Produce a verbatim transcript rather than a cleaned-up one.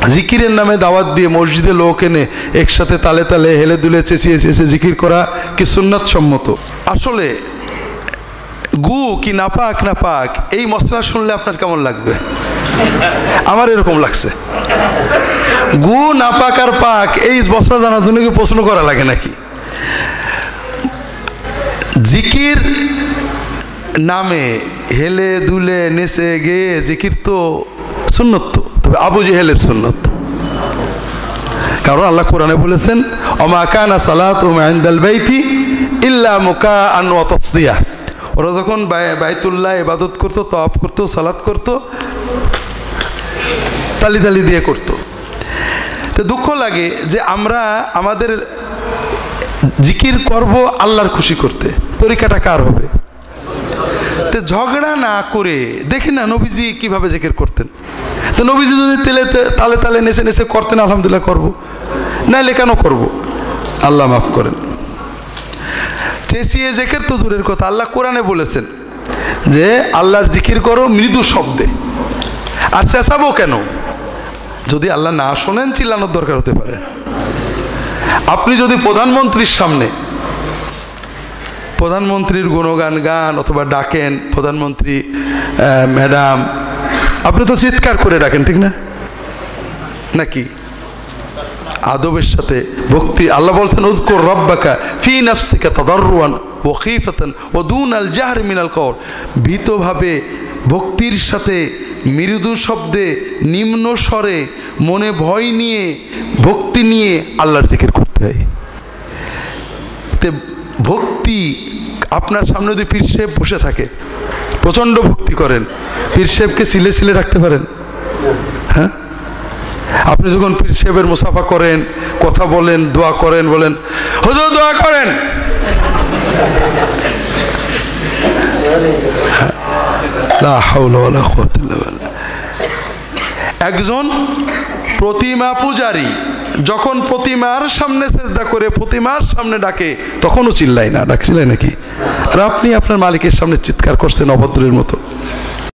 জিকিরের নামে দাওয়াত দিয়ে মসজিদে লোক এনে একসাথে তালে তালে হেলে দুলে চেঁচিয়ে চেঁচিয়ে জিকির করা কি সুন্নাত সম্মত? আসলে গু কি নাপাক নাপাক এই মশলা শুনলে আপনার কেমন লাগবে? আমার এরকম লাগছে। গু নাপাক আর পাক এই মশলা জানার জন্য কি প্রশ্ন করা লাগে নাকি? জিকির নামে হেলে দুলে নেচে গেয়ে জিকির তো সুন্নত, তো তবে আবু জেহেলের সুন্নত। কারণ আল্লাহ কোরআনে বলেছেন ওমা কানা সালাতুহুম ইনদাল বাইতি ইল্লা মুকাআন ওয়া তাসদিয়া। ওরা যখন বাইতুল্লাহ ইবাদত করতো, তওয়াফ করতো, সালাত করতো, তালি তালি দিয়ে করতো। তো দুঃখ লাগে যে আমরা আমাদের জিকির করব আল্লাহর খুশি করতে, তরিকাটা কার হবে? তো ঝগড়া না করে দেখি না নবীজি কিভাবে জিকির করতেন। তো নবীজি যদি তেলে তালে তালে নেচে নেচে করতেন আলহামদুলিল্লাহ করব, নাইলে কেন করব? আল্লাহ মাফ করেন। চেঁচিয়ে জিকির তো দূরের কথা, আল্লাহ কোরআনে বলেছেন যে আল্লাহর জিকির করো মৃদু শব্দে। আর চেঁচাবো কেন? যদি আল্লাহ না শোনেন চিল্লানোর দরকার হতে পারে। আপনি যদি প্রধানমন্ত্রীর সামনে প্রধানমন্ত্রীর গুণগান গান অথবা ডাকেন, প্রধানমন্ত্রী ম্যাডাম, আপনি তো চিৎকার করে ডাকেন, ঠিক না? নাকি আদবের সাথে ভক্তি? আল্লাহ বলছেন উযকুর রাব্বাকা ফি নাফসিকা তাদাররুআন ওয়া খীফাতান ওয়া দুনাল জাহরি মিনাল কওল। ভীতভাবে ভক্তির সাথে মৃদু শব্দে নিম্ন স্বরে মনে ভয় নিয়ে ভক্তি নিয়ে আল্লাহর জিকির করতে হয়। তে ভক্তি আপনার সামনে যদি পীর সাহেব বসে থাকে, প্রচণ্ড ভক্তি করেন, পীর সাহেবকে সিলে সিলে রাখতে পারেন? হ্যাঁ, আপনি যখন পীর সাহেবের মুসাফা করেন, কথা বলেন, দোয়া করেন, বলেন হুজুর দোয়া করেন, লা হাওলা ওয়ালা কুওয়াতা ইল্লা বিল্লাহ। একজন প্রতিমা পূজারী যখন প্রতিমার সামনে সেজদা করে প্রতিমার সামনে ডাকে তখনও চিল্লায় না, ডাকছিলেন নাকি? আর আপনি আপনার মালিকের সামনে চিৎকার করছেন অভদ্রের মতো।